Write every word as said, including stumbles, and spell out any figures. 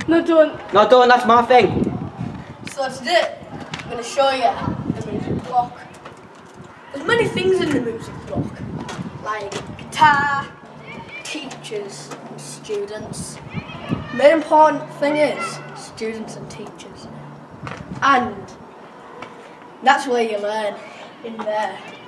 No, don't. No, don't, that's my thing. So that's it. I'm going to show you the music block. There's many things in the music block, like guitar, teachers, and students. The main important thing is students and teachers. And that's where you learn, in there.